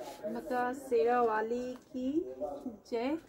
माता शेरा वाली की जय।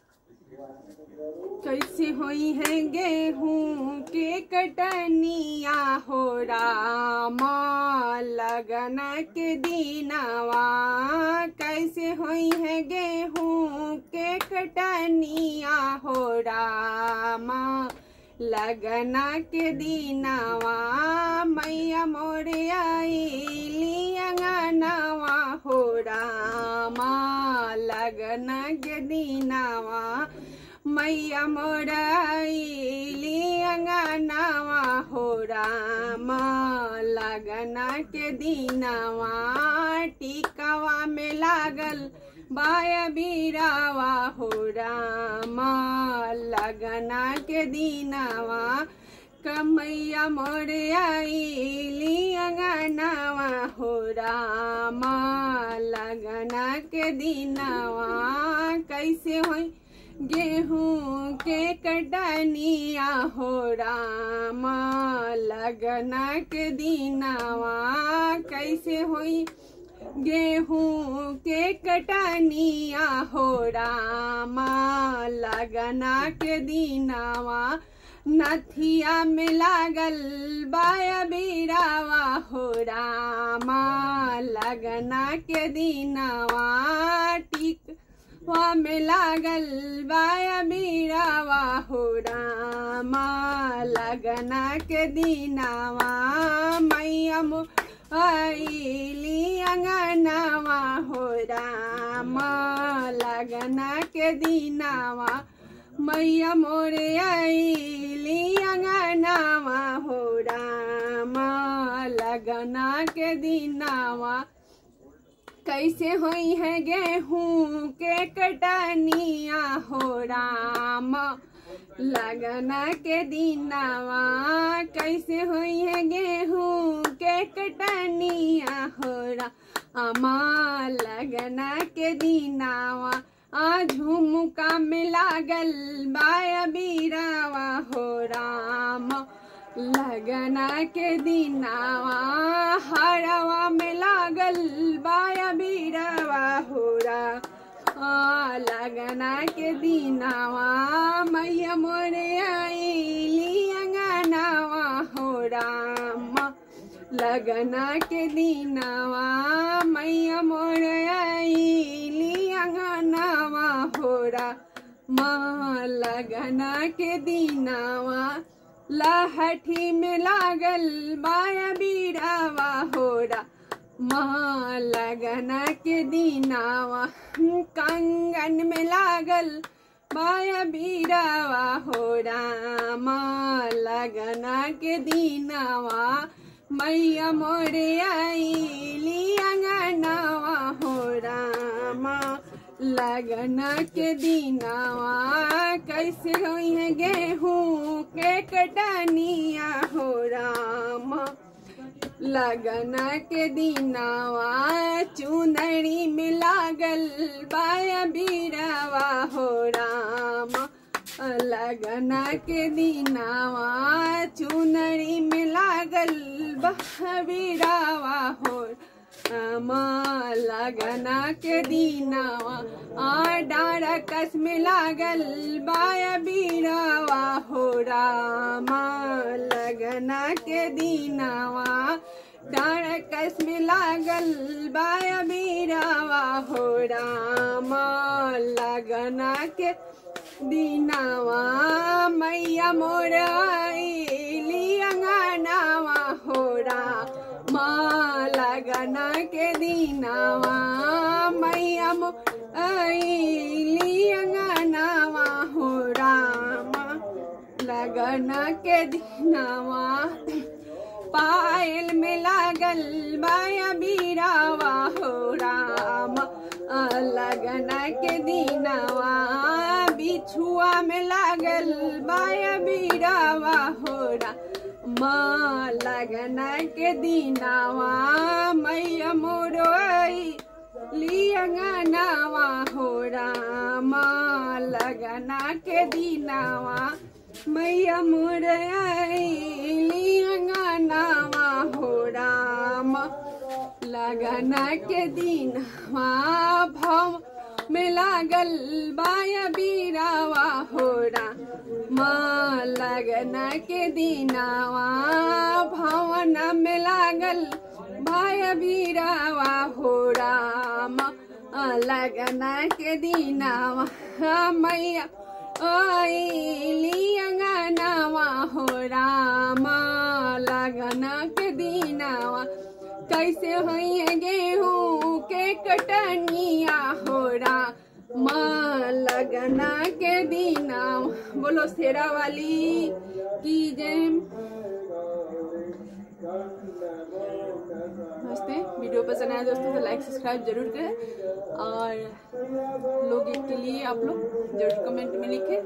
कैसे होई है गेहूं के कटनिया हो रामा लगन के दीनावा। कैसे होई है गेहूं के कटनिया हो रामा लगना के दीनावा। मैया मोरे आईली अंगनावा हो रामा लगना के दीनावा। मैया मोरे आईली अंगनावा हो रामा लगना के दीनावा। टिकावा में लागल बाया बीरावा हो रामा लगना के दीनावा। कमैया मोरे आईली अंगनावा हो रामा लगना के दीनावा। कैसे होई गेहूं के कटनिया हो रामा लगना के दीनावा। कैसे होई गेहूं के कटनिया हो रामा लगना के दीनावा। नथिया में लागल बाया बीरावा हो रामा लगना के दीनावा। टिकवा में लागल बाया बीरावा हो रामा लगना के दीनावा। मैया आईली अंगनावा हो रामा लगना के दीनावा। मैया मोरे आईली अंगनावा हो रामा लगना के दीनावा। कैसे होई है गेहूं के कटनिया हो रामा लगना के दीनावा। कैसे हुई है गेहूं के कटनिया हो रामा लगना के दीनावा। झुमका में लागल बाया बीरावा हो रामा लगना के दीनावा। हरवा में लागल बाया बीरावा हो रामा लगना के दीनावा। मैया मोरे आईली अंगनावा हो रामा लगना के दीनावा। मैया मोरे आईली अंगनावा हो रामा लगना के दीनावा। लहठी में लागल बाया बीरावा हो रामा लगना के दीनावा। कंगन में लागल बाया बीरावा हो रामा लगना के दीनावा। मैया मोरे आईली अंगनावा हो रामा लगना के दीनावा। कैसे होई है गेहूं के कटनिया हो रामा लगना के दीनावा। चुनरी में लागल बाया बीरावा हो रामा लगना के दीनावा। चुनरी में लागल बाया बीरावा हो रामा लगना के दीनावा। डारा कस में लागल बाया बीरावा हो रामा लगना के दीनावा। डारा कस में लागल बाया बीरावा हो रामा लगना के दीनावा। मैया मोर आईली अंगनावा हो रामा लगना के दीनावा। मैया मोर आईली अंगनावा हो रामा लगना के दीनावा। पायल में लागल बाया बीरावा हो रामा लगना के दीनावा। बिछुआ में लागल बाया बीरावा हो रामा लगना के दीनावा। मैया मोर आईली अंगनावा हो रामा लगना के दीनावा। मैया मोर आईली अंगनावा हो रामा लगना के दीनवा। भाव में लागल बाया बीरावा होरा माँ लगना के दीनावा भावना में लागल भाया बीरावा होरा माँ लगना के दीनावा मैया आईली अंगनावा हो रामा लगना के दीनावा कैसे हुई गेहूं के कटनिया हो रामा लगना के दीनावा। बोलो शेरा वाली की जय। नमस्ते। वीडियो पसंद आया दोस्तों तो लाइक सब्सक्राइब जरूर करें और लोकगीत के लिए आप लोग जरूर कमेंट में लिखें।